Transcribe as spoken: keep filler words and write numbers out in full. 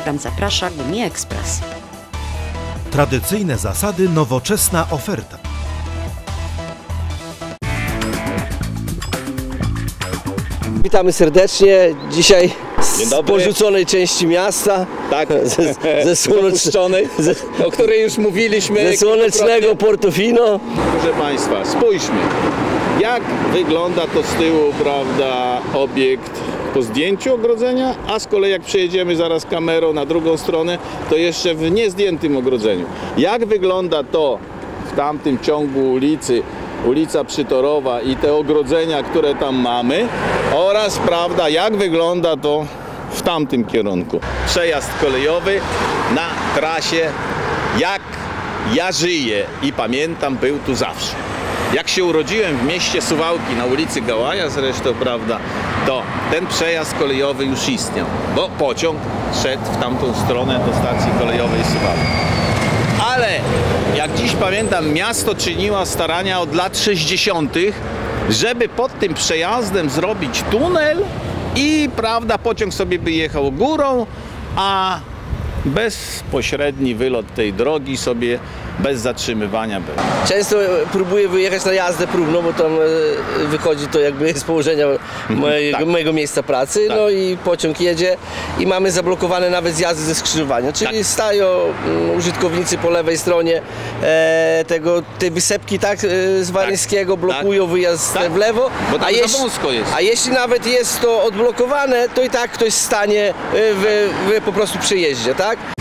program zaprasza Gumi Ekspres. Tradycyjne zasady, nowoczesna oferta. Witamy serdecznie. Dzisiaj z porzuconej części miasta. Tak, ze, ze słonecznej, o której już mówiliśmy. Ze słonecznego Portofino. Proszę Państwa, spójrzmy, jak wygląda to z tyłu, prawda, obiekt po zdjęciu ogrodzenia, a z kolei jak przejedziemy zaraz kamerą na drugą stronę, to jeszcze w niezdjętym ogrodzeniu. Jak wygląda to w tamtym ciągu ulicy, ulica Przytorowa i te ogrodzenia, które tam mamy, oraz, prawda, jak wygląda to w tamtym kierunku. Przejazd kolejowy na trasie, jak ja żyję i pamiętam, był tu zawsze. Jak się urodziłem w mieście Suwałki na ulicy Gałaja zresztą, prawda, to ten przejazd kolejowy już istniał, bo pociąg szedł w tamtą stronę do stacji kolejowej Suwałki. Ale jak dziś pamiętam, miasto czyniło starania od lat sześćdziesiątych, żeby pod tym przejazdem zrobić tunel i, prawda, pociąg sobie by jechał górą, a bezpośredni wylot tej drogi sobie bez zatrzymywania był. Często próbuję wyjechać na jazdę próbną, bo tam wychodzi to jakby z położenia mojego, tak. mojego miejsca pracy, tak. No i pociąg jedzie i mamy zablokowane nawet zjazdy ze skrzyżowania, czyli tak. stają użytkownicy po lewej stronie e, tego, tej wysepki, tak, z Waryńskiego, tak. blokują tak. wyjazd tak. w lewo, bo tam a, jeśli, wąsko jest. a jeśli nawet jest to odblokowane, to i tak ktoś stanie w, w po prostu przejeździe, tak?